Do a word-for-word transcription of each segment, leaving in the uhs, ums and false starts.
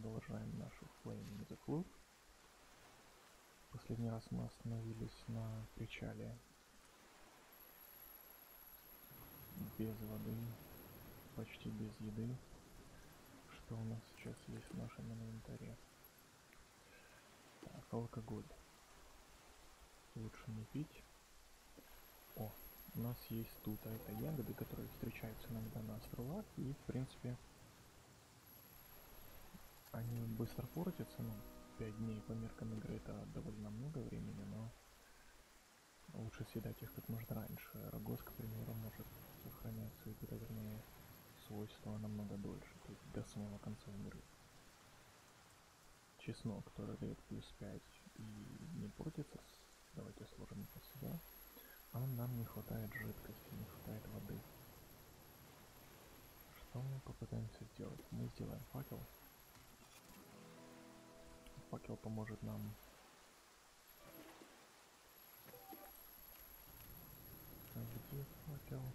продолжаем нашу Flaming the Club. Последний раз мы остановились на причале без воды, почти без еды. Что у нас сейчас есть в нашем инвентаре? Так, алкоголь. Лучше не пить. О, у нас есть тут, а это ягоды, которые встречаются иногда на островах, и в принципе они быстро портятся, ну, пять дней по меркам игры это довольно много времени, но лучше съедать их как можно раньше. Рогоз, к примеру, может сохранять свои, вернее, свойства намного дольше, то есть до самого конца игры. Чеснок, который дает плюс пять и не портится, давайте сложим это сюда. А нам не хватает жидкости, не хватает воды. Что мы попытаемся сделать? Мы сделаем факел. Факел поможет нам а где факел?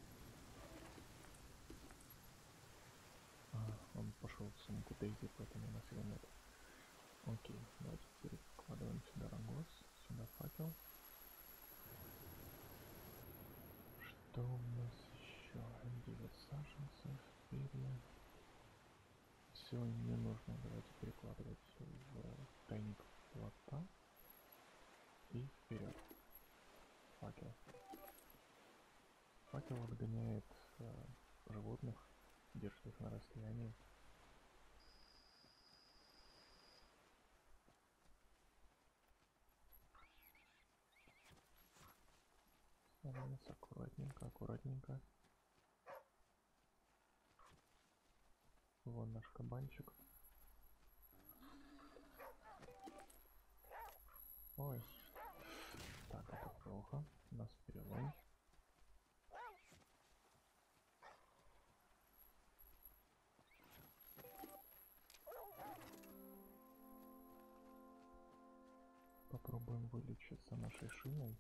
А, он пошел в сумку Дейзи, поэтому у нас его нет. Окей, давайте перекладываем сюда рогоз, сюда факел. Что у нас еще? девять саженцев, перья. Все не нужно. Давайте перекладывать в тайник плота. И вперед. Факел. Факел отгоняет э, животных, держит их на расстоянии. Становится аккуратненько, аккуратненько. Вон наш кабанчик. Ой. Так, это плохо. У нас перелом. Попробуем вылечиться нашей шиной.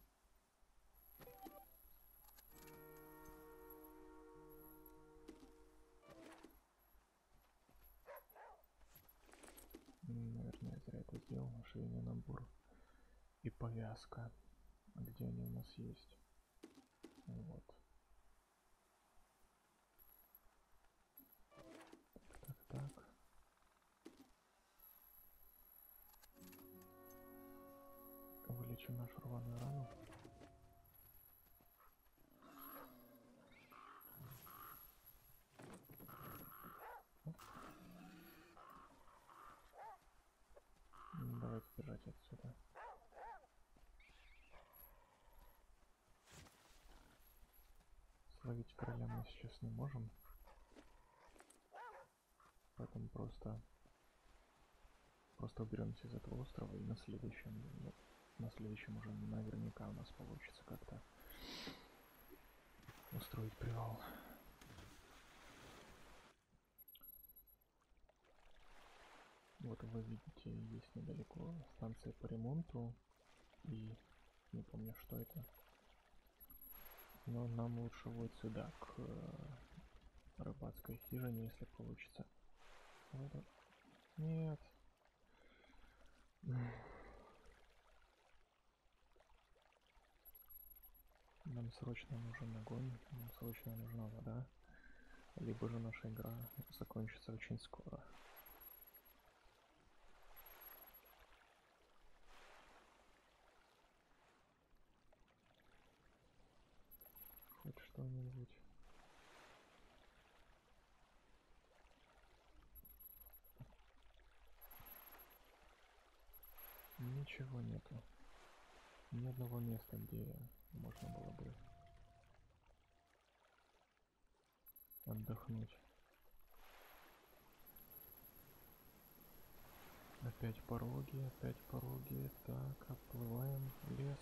Наверное, я зря это сделал. Шейный набор и повязка. Где они у нас есть? Вот. Так, так, так. Вылечим нашу рваную рану. Давайте бежать отсюда. Словить короля мы сейчас не можем. Поэтому просто просто уберемся из этого острова, и на следующем, ну, на следующем уже наверняка у нас получится как-то устроить привал. Вот вы видите, есть недалеко станция по ремонту, и не помню, что это. Но нам лучше вот сюда, к э, рыбацкой хижине, если получится. Вот. Нет. Нам срочно нужен огонь, нам срочно нужна вода. Либо же наша игра закончится очень скоро. Хоть что-нибудь. Ничего нету. Ни одного места, где можно было бы отдохнуть. Опять пороги, опять пороги. Так, отплываем в лес.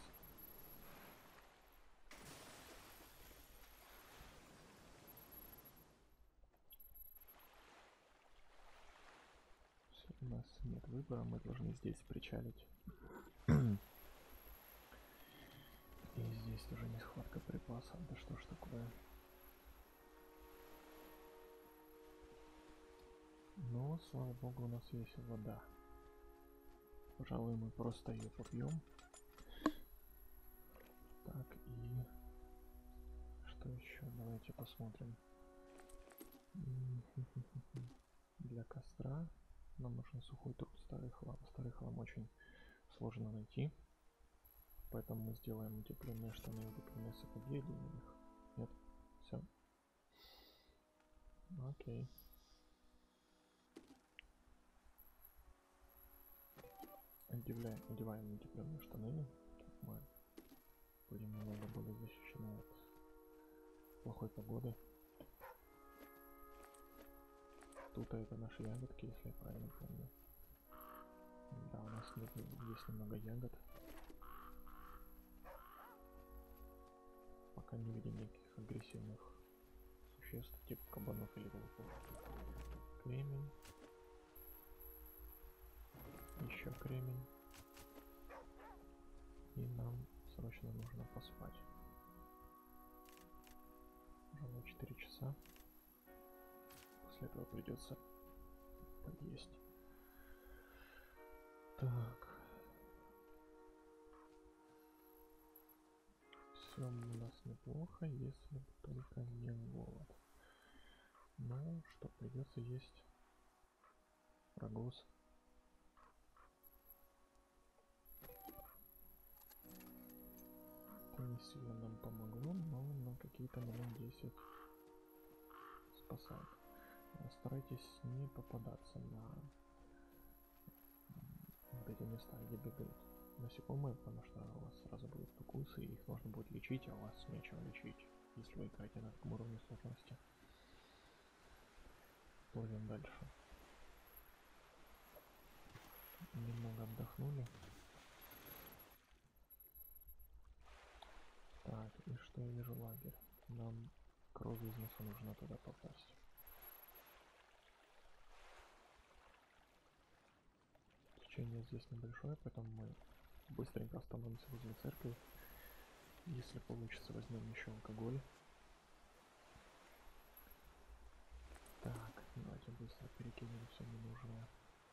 Все, у нас нет выбора, мы должны здесь причалить. И здесь уже нехватка припасов. Да что ж такое? Но, слава богу, у нас есть вода. Пожалуй, мы просто ее попьем. Так, и что еще? Давайте посмотрим. Для костра нам нужен сухой труд, старый хлам. Старый хлам очень сложно найти. Поэтому мы сделаем утепленные штаны и утепленные сапоги, оденем их. Нет? Все. Окей. Одевляем, одеваем утепленные штаны. Так мы будем немного более защищены от плохой погоды. Тут это наши ягодки, если я правильно помню. Да, у нас нет, есть немного ягод. Пока не видим никаких агрессивных существ, типа кабанов или волков. Кремень. Еще кремень. И нам срочно нужно поспать. Пожалуй, четыре часа. После этого придется поесть. Так. Все у нас неплохо, если только не голод. Ну, что, придется есть рагоз. Это не сильно нам помогло, но на какие-то минут десять спасает. Старайтесь не попадаться на вот эти места, где бегают насекомые, потому что у вас сразу будут укусы, и их нужно будет лечить, а у вас нечего лечить, если вы играете на таком уровне сложности. Плывем дальше. Немного отдохнули. Так, и что я вижу? Лагерь. Нам к розызносу нужно туда попасть. Течение здесь небольшое, поэтому мы быстренько остановимся возле церкви. Если получится, возьмем еще алкоголь. Так, давайте быстро перекинем все ненужное.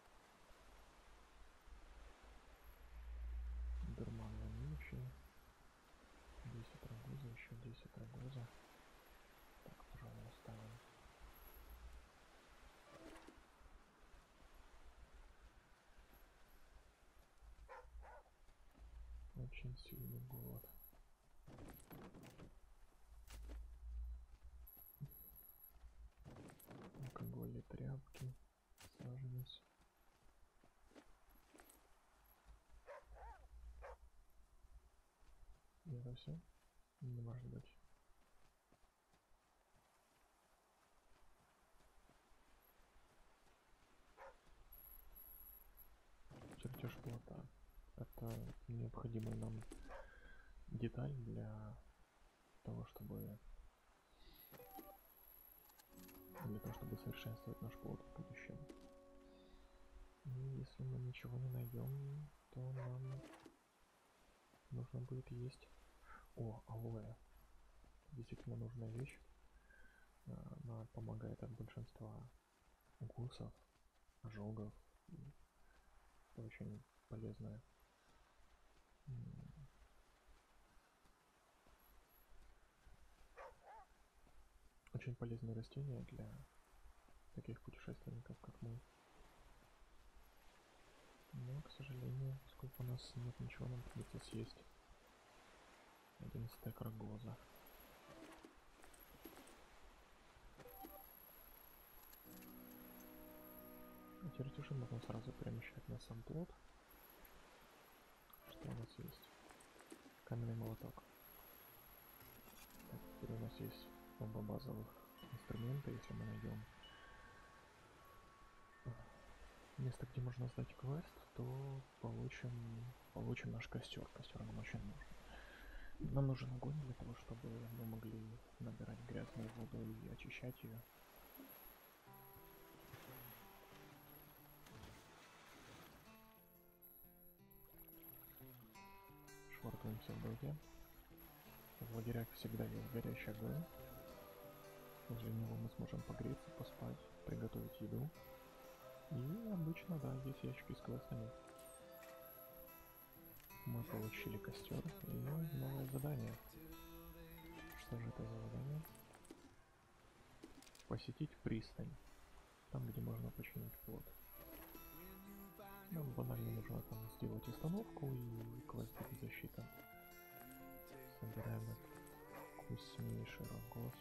Дурман вонючий. десять рагоза, еще десять рагоза. Так, пожалуй, оставим. Очень сильный голод. Алкоголь и тряпки. Саженец. И это все? Не может быть. Чертеж плота. Это необходимая нам деталь для того, чтобы для того, чтобы совершенствовать наш плот в будущем. И если мы ничего не найдем, то нам нужно будет есть. О, алоэ. Действительно нужная вещь. Она помогает от большинства укусов, ожогов. Это очень полезная. Очень полезное растение для таких путешественников, как мы. Но, к сожалению, поскольку у нас нет ничего, нам придется съесть один стек рагоза. А чертежи можно сразу перемещать на сам плот. Что у нас есть? Каменный молоток. Так, теперь у нас есть оба базовых инструмента, если мы найдем место, где можно сдать квест, то получим, получим наш костер. Костер нам очень нужен. Нам нужен огонь для того, чтобы мы могли набирать грязную воду и очищать ее. Швартуемся в воде. В лагерях всегда есть горящий огонь. Возле него мы сможем погреться, поспать, приготовить еду. И обычно, да, есть ящики с квестами. Мы получили костер и новое задание. Что же это за задание? Посетить пристань. Там, где можно починить плот. Нам банально нужно там сделать установку и квест будет защита. Собираем этот вкуснейший рогоз.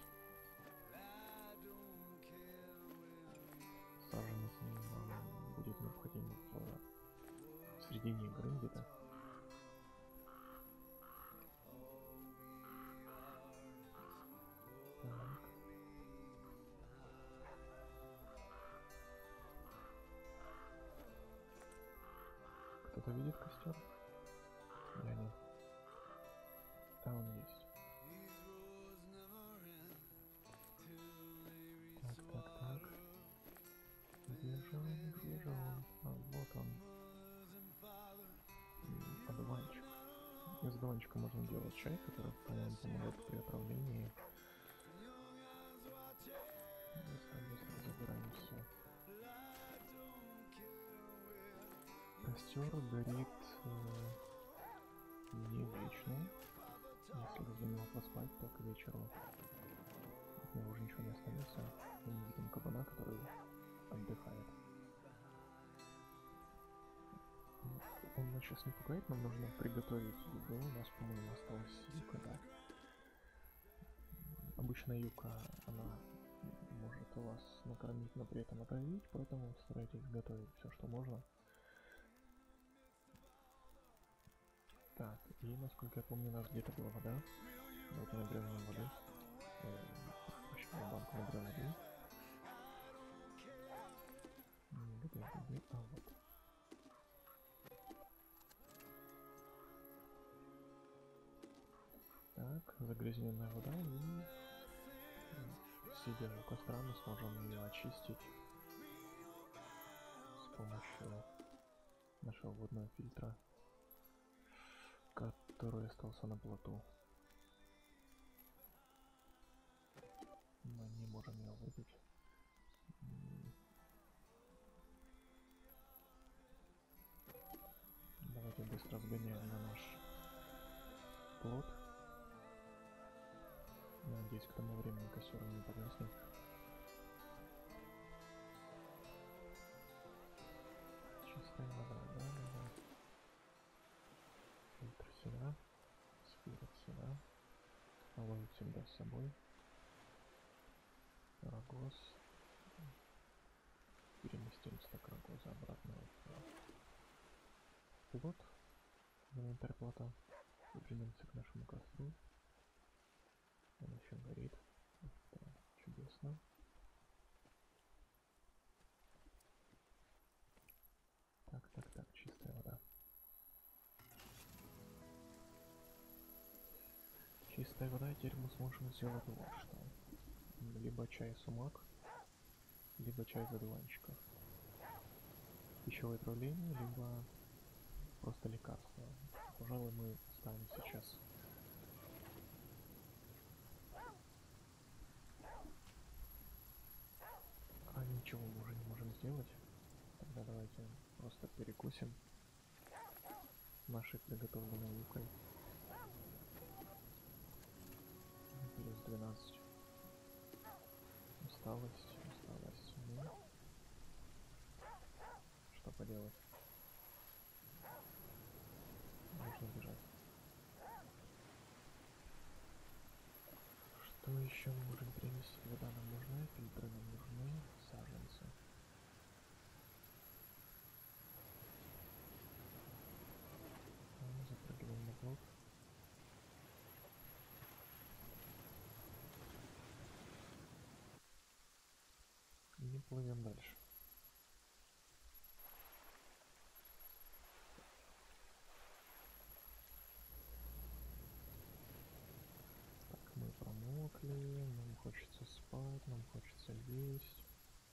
Саженец нам будет необходим в середине игры где-то. Так. Кто-то видит костер? Я нет. А он есть. Так, так, так. Где же он? Где же он? А, вот он. Одуванчик. Из одуванчика можно делать чай, который, по-моему, помогает при отравлении. Быстро, быстро забираем все. Костер горит э, не вечно. Если за него поспать, то к вечеру от него уже ничего не останется. Мы не видим кабана, который отдыхает. Он нас сейчас не пугает, нам нужно приготовить еду. У нас, по-моему, осталась юка, да. Обычно юка, она может вас накормить, но при этом отравить, поэтому старайтесь готовить все, что можно. Так, и насколько я помню, у нас где-то была вода. Давайте наберем воды. Прощаю, банку наберем воды. Где, где? А, вот. Так, загрязненная вода, и сидя у костра мы сможем ее очистить с помощью нашего водного фильтра, который остался на плоту. Мы не можем ее выпить. Давайте быстро сгоняем на наш плот. Я надеюсь, к тому времени костер не погаснет. Чистая вода, да, да, да. Фильтр сюда, спирт сюда. Ловим всегда с собой. Рогоз. Переместим стак рогоза обратно в плот. В инвентарь плота. Вернемся к нашему костру. Он еще горит. Это чудесно. Так, так, так, чистая вода. Чистая вода, и теперь мы сможем сделать вот что. Либо чай сумак, либо чай из одуванчиков. Пищевое отравление, либо просто лекарство. Пожалуй, мы ставим сейчас. А ничего мы уже не можем сделать. Тогда давайте просто перекусим нашей приготовленной юкой. Плюс двенадцать. Усталость, усталость. Ну, что поделать? Нужно бежать. Что еще мы можем принести? Вода нам нужна, фильтры нам нужны, саженцы. Запрыгиваем на плот. И плывем дальше. Так, мы промокли, нам хочется спать, нам хочется есть.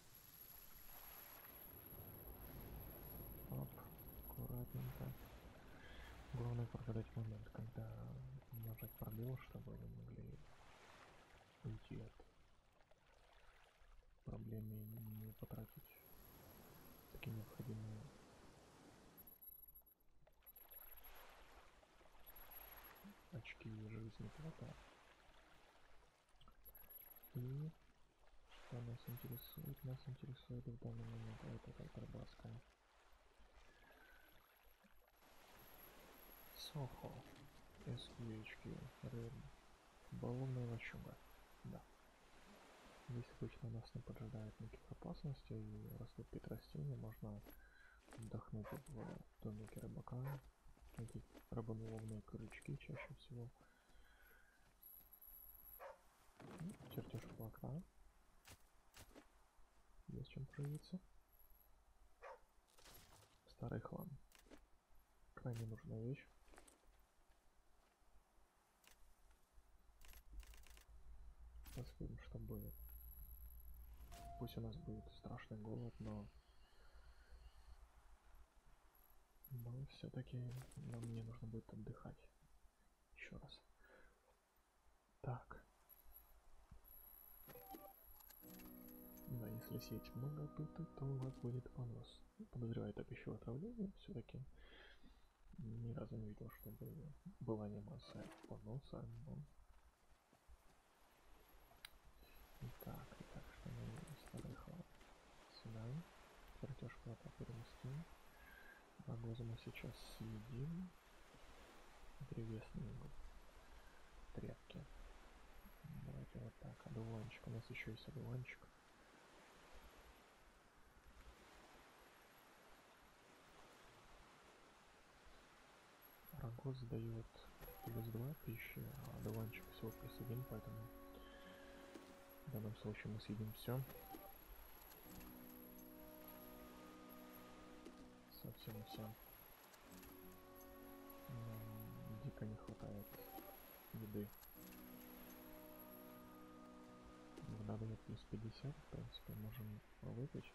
Оп, аккуратненько. Главное прогадать момент, когда нажать пробел, чтобы вы могли уйти от проблемы и не потратить очки необходимые. Очки жизни плота. И что нас интересует? Нас интересует в данный момент вот эта колбаска. Сохо. эс кью эйч кью. Баллонная лачуга. Да. Здесь обычно нас не поджидает никаких опасностей и растут какие-то растения. Можно отдохнуть в домике рыбака. Эти рыболовные крючки чаще всего. Чертеж плота. Есть чем проявиться. Старый хлам. Крайне нужная вещь. Посмотрим, что будет. Пусть у нас будет страшный голод, но... Но все-таки нам не нужно будет отдыхать. Еще раз. Так. Да, если съесть много пыты, то у вас будет понос. Подозреваю, это пищевое отравление. Все-таки ни разу не видел, чтобы была анимация поноса, но... Итак, итак, что мы старый хлам. Сюда. Чертеж плота переместим. Рогозу мы сейчас съедим. Древесные тряпки. Давайте вот так. Одуванчик. У нас еще есть одуванчик. Рогоз дает плюс два пищи, а одуванчик всего плюс один, поэтому в данном случае мы съедим все. Совсем все. Нам дико не хватает еды. Вода дает плюс пятьдесят, в принципе, можем выпить.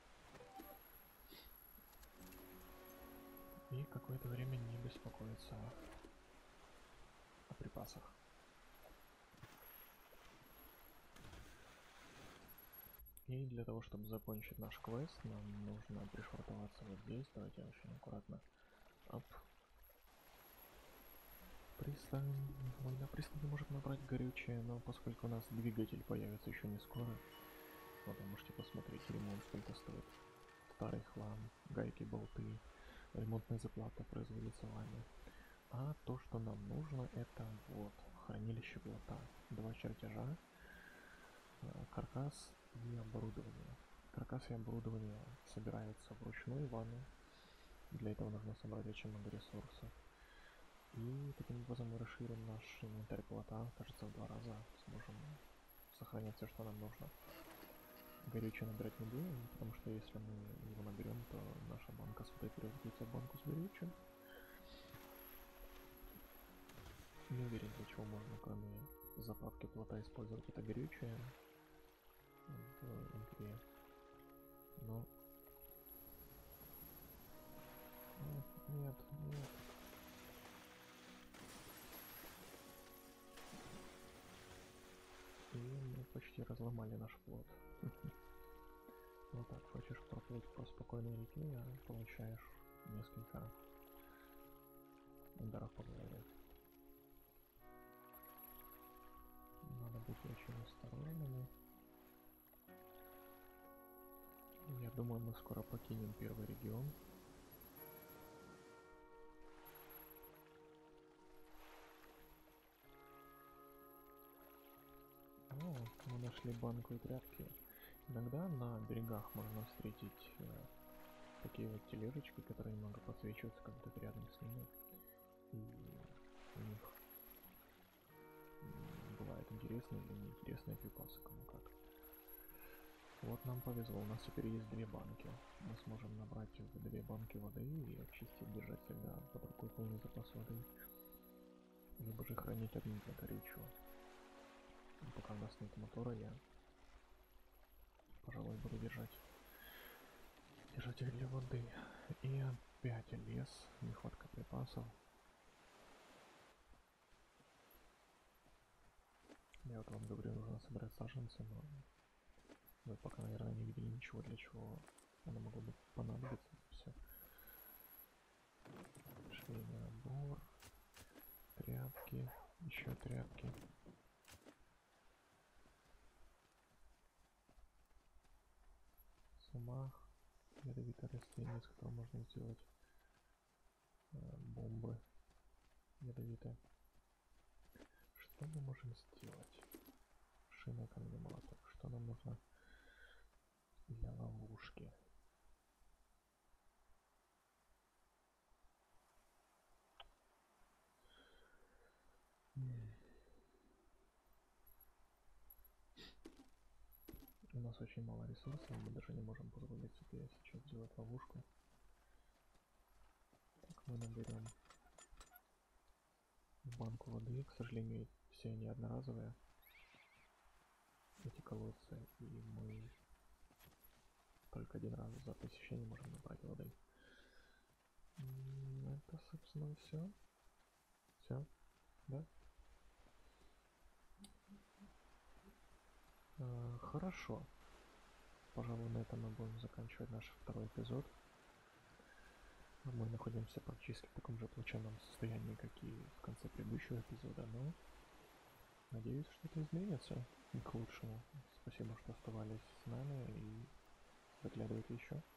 И какое-то время не беспокоиться о припасах. И для того, чтобы закончить наш квест, нам нужно пришвартоваться вот здесь. Давайте очень аккуратно. Оп. Пристань. Мы на пристани можем набрать горючее, но поскольку у нас двигатель появится еще не скоро, вот вы можете посмотреть ремонт, сколько стоит. Старый хлам, гайки, болты, ремонтная заплата производится вами. А то, что нам нужно, это вот хранилище плота. Два чертежа, каркас и оборудование. Каркас и оборудование собираются вручную вами. Для этого нужно собрать очень много ресурсов. И таким образом мы расширим наш инвентарь плота, кажется, в два раза. Сможем сохранять все, что нам нужно. Горючее набирать не будем, потому что если мы его наберем, то наша банка с водой превратится в банку с горючим. Не уверен, для чего можно, кроме заправки плота, использовать это горючее в игре. Но... Нет, нет, нет. И мы почти разломали наш плот. Вот так, хочешь проплыть по спокойной реке, а получаешь несколько ударов по голове. Надо быть очень осторожными. Я думаю, мы скоро покинем первый регион. О, мы нашли банку и тряпки. Иногда на берегах можно встретить э, такие вот тележечки, которые немного подсвечиваются, когда ты рядом с ними. И у них бывает интересные или неинтересные припасы, кому как. Вот нам повезло, у нас теперь есть две банки. Мы сможем набрать две банки воды и очистить, держать всегда под рукой полный запас воды. Либо же хранить один для горючего. И пока у нас нет мотора, я, пожалуй, буду держать держатель для воды. И опять лес, нехватка припасов. Я вот вам говорю, нужно собрать саженцы, но вы пока, наверное, не видели ничего, для чего оно могло бы понадобиться. растения, набор, тряпки, еще тряпки. Сумах, ядовитое растение, из которого можно сделать э, бомбы ядовитые. Что мы можем сделать? Шина, камень, молоток. Что нам нужно для ловушки? У нас очень мало ресурсов, мы даже не можем позволить себе сейчас делать ловушку. Так, мы наберем банку воды, к сожалению, все они одноразовые, эти колодцы, и мы только один раз за посещение можем набрать воды. Это, собственно, все. Все, да? А, хорошо. Пожалуй, на этом мы будем заканчивать наш второй эпизод. Мы находимся практически в таком же плачевном состоянии, как и в конце предыдущего эпизода, но надеюсь, что это изменится и к лучшему. Спасибо, что оставались с нами, и заглядывайте еще.